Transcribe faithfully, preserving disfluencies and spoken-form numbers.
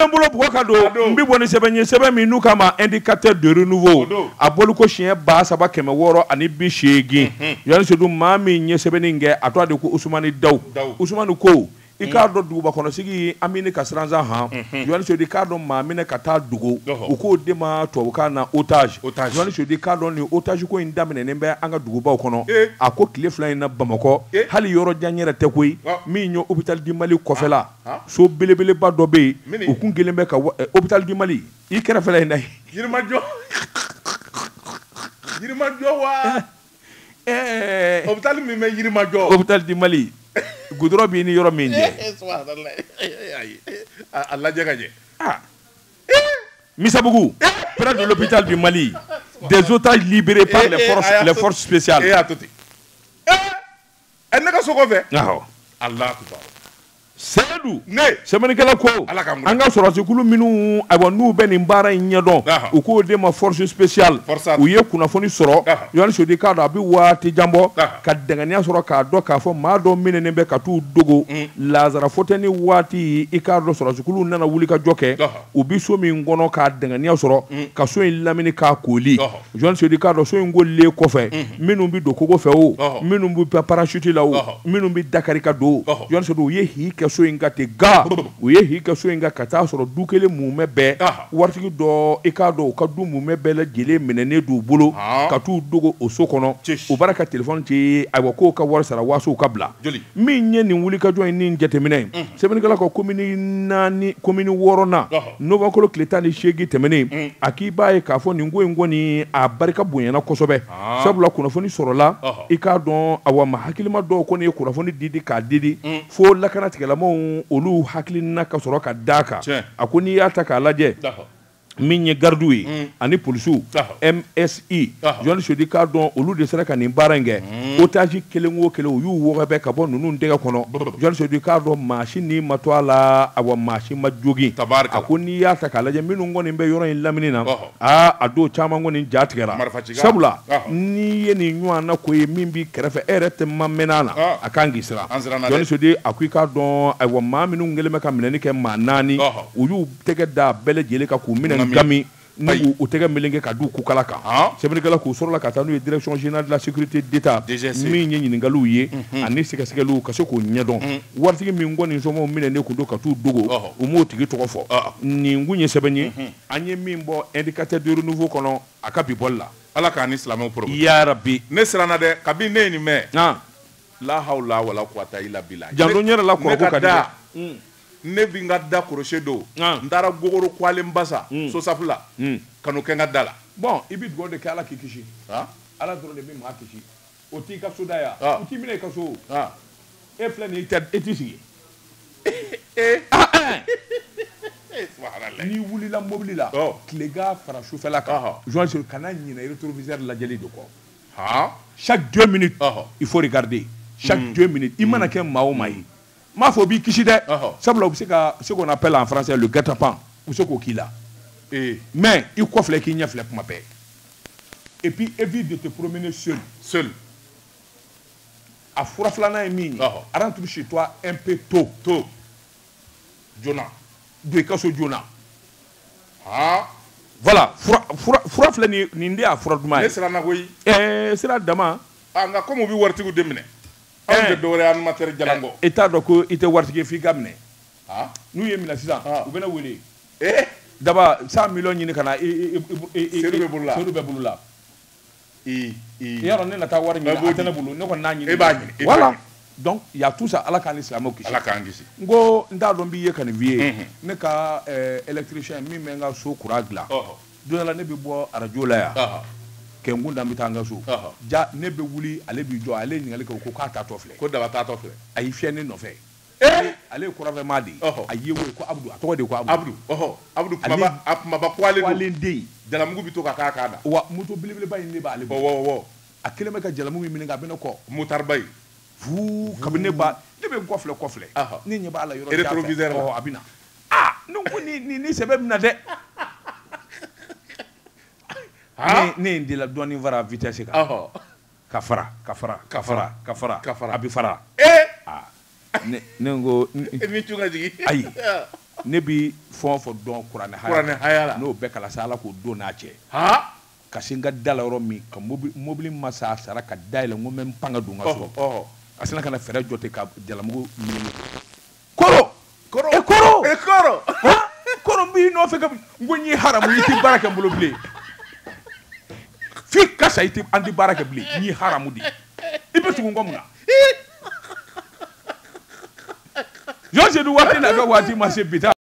bolo bugɔ ka don n bɛ bɔ ni sɛbɛn ye sɛbɛn min n'u k'a ma indicateur de renouveau a boliko siɲɛ ba saba kɛmɛ wɔɔrɔ ani bi seegin yanni surtout maa min ye sɛbɛnni kɛ a tɔgɔ de ko Usumani Dawu Usumani ko i k'a dɔn duguba kɔnɔsigi Amini ka siransan han yanni surtout i k'a dɔn maa minɛ ka taa dogo u k'o de ma tubabukan na otage yanni surtout i k'a dɔn nin otage ko in daminɛnen bɛ an ka dugubaw kɔnɔ a ko tile fila in na Bamakɔ hali yɔrɔ jan yɛrɛ tɛ koyi min ye hôpital du Mali kɔfɛla so belebeleba dɔ bɛ yen u kun kelen bɛ ka hôpital du Mali i kɛrɛfɛla in na Yirimajɔ Yirimajɔ wa ɛɛ hôpital min bɛ Yirimajɔ hôpital du Mali goudron bɛ ni yɔrɔ min cɛ a lajɛ ka ɲɛ Misabugu près de l'hôpital du Mali des otages libérés par les forces les forces spéciales e y'a to ten ɛ ne ka so kɔfɛ awɔ Alahu Akibaru Seydou ne sɛbɛnnikɛla ko Ala ka an ka sɔrɔsikulu minnu ayiwa n'u bɛ nin baara in ɲɛdɔn u k'o de ma force spéciale u ye kunnafoni sɔrɔ yanni sodi k'a dɔn a bɛ waati jan bɔ ka danganiya sɔrɔ k'a dɔn k'a fɔ maa dɔ minɛnen bɛ ka t'u dogo lazara fɔtɛni waati i k'a dɔn sɔrɔsikulu nana wuli ka jɔ kɛ u bɛ so min kɔnɔ k'a danganiya sɔrɔ ka so in lamini k'a koli yanni sodi k'a dɔn so in kolilen kɔfɛ minnu bɛ don kogo fɛ o minnu bɛ parachute la o minnu bɛ Dakari ka don yanni sodi u ye hi kɛ so in ka ten ga u ye hi kɛ so in ka ka taa sɔrɔ du kelen mumɛ bɛɛ waritigi dɔ i k'a dɔn u ka du mumɛ bɛɛ lajɛlen minɛnen d'u bolo ka t'u dogo o so kɔnɔ u b'a ka telefɔni ci ayiwa k'o ka wari sara waasow ka bila min ye nin wulikajɔ in ni jateminɛ sɛbɛnnikɛla ka komini naani komini wɔɔrɔnan novembre tile tan ni seegin tɛmɛnen a k'i b'a ye k'a fɔ nin ko in kɔni a barika bonyana kosɛbɛ sabula kunnafoni sɔrɔla i k'a dɔn awa ma hakilima dɔw kɔni ye kunnafoni didi k'a didi fo lakana tigɛlamaw olu hakilina ka sɔrɔ ka da kan a ko n'i y'a ta k'a lajɛ min ye gardiw ye ani polisiw M S I Johnny Sodi k'a dɔn olu de sera ka nin baara in kɛ otage kelen o kelen u y'u wɔgɔbɛ ka bɔ ninnu tɛgɛ kɔnɔ Johnny Sodi k'a dɔn maasi ni ma to a la awa maasi ma jogin a ko n'i y'a ta k'a lajɛ minnu kɔni bɛ yɔrɔ in lamini na aa a don caman kɔni ja tigɛra sabula n'i ye nin ɲɔgɔn na ko ye min b'i kɛrɛfɛ e yɛrɛ tɛ ma mɛnna na a kan k'i siran Johnny Sodi a ko i k'a dɔn ayiwa maa minnu kɛlen bɛ ka minɛni kɛ maa naani u y'u tɛgɛ da bɛɛ lajɛlen kan k'u minɛ gami n'u u tɛgɛ melenge ka d'u kukala kan sɛbɛnnikɛla k'u sɔrɔla ka taa n'u ye direction générale de la sécurité d'État min ye ɲininkaliw ye ani sɛgɛsɛgɛliw ka se k'o ɲɛdɔn waritigi min kɔni sɔmɔw minɛnen kun don ka t'u dogo u m'o tigi tɔgɔ fɔ nin kun ye sɛbɛn ye an ye min bɔ indicateur de renouveau kɔnɔ a ka bi bɔli la Ala k'a ni silamɛw porobo yarabi ne siranna dɛ kabini ne ye nin mɛn la hawla wala quwata illa billah jando ɲɛrɛ la kɔrɔko ka di ne bi n ka da kɔrɔsiyɛ don n taara gogoro kwalen basa sosafu la ka n'o kɛ n ka da la bon i bɛ dugawu de kɛ Ala k'i kisi Ala dɔrɔn de bɛ maa kisi o t'i ka so da yan u t'i minɛ i ka so e filɛ nin ye e t'i sigi n'i wulila mobili la tilegan fara sufɛla kan Johnny Sodi kana ɲinɛ rétroviseur lajɛli de kɔ chaque deux minutes il faut regarder chaque deux minutes i mana kɛ maa o maa ye m'a fɔ o b'i kisi dɛ sabula u bɛ se ka ce qu'on appelle en français le guet-apens u bɛ se k'o k'i la mais i kɔfilɛ k'i ɲɛ filɛ kuma bɛɛ et puis évite de te promener seul seul a fura filanan ye min ye rentre chez toi un peu tôt tôt joona don i ka so joona voilà fura filɛ nin nin de y'a fura duman ye ne siranna koyi ɛɛ sira dama nka comme u bɛ waritigiw de minɛ anw tɛ dɔwɛrɛ ye animateur jalanko i t'a dɔn ko i tɛ waritigi f'i ka minɛ n'u ye minɛ sisan u bɛ ne wele daba cent millions ɲini ka na seedu bɛ bolo la seedu bɛ bolo la yɔrɔ ne na taa wari ɲini a tɛ ne bolo ne kɔni n'a ɲini e b'a ɲini voilà donc il y a tout ça Ala k'an ni silamɛw kisi Ala k'an kisi n ko n t'a dɔn b'i ye ka nin f'i ye ne ka électricien min bɛ n ka so courant dilan don dɔ la ne bɛ bɔ arajo la yan kɛ n kun dan bɛ taa n ka so ja ne bɛ wuli ale b'i jɔ ale ye ɲininkali kɛ ko k'a taatɔ filɛ ko daba taatɔ filɛ a y'i fiyɛ ne nɔfɛ ale ye kɔrɔfɛmaa de ye a ye wele ko Abudu a tɔgɔ de ko Abudu Abudu kumaba a kumaba kwalen den jalamugu bɛ to ka k'a kan na wa moto belebeleba in de b'ale bolo a kelen bɛ ka jalamugu in minɛ ka bɛ ne kɔ motariba in fuu kabini ne ba ne bɛ n kɔfilɛ kɔfilɛ ne ɲɛ b'a la yɔrɔ rétroviseur la a bɛ na ah ne ko ni ni sɛbɛn bɛ na dɛ ne ye n dila dɔɔnin fara vitesse kan ka fara ka fara ka fara ka fara ka fara a bɛ fara ne ne ko e min tun ka jigin ayi ne bi fɔn fɔ dɔn kuranɛ haya la n'o bɛɛ kala sa Ala k'o don n'a cɛ ka sin ka da la yɔrɔ min ka mobili ma sa sara ka dayɛlɛ n ko n bɛ n pan ka don n ka so a sina ka na fɛɛrɛ jɔ ten ka jalamugu ɲini koro koro e koro e koro koro n b'i nɔfɛ ka n ko n y'i haramu i tɛ baara kɛ n bolo bilen f'i ka sa i tɛ an tɛ baara kɛ bilen n y'i haramu de i bɛ tugu n kɔ mun na Jɔn Seydou waati n'a ka waati ma se bi ta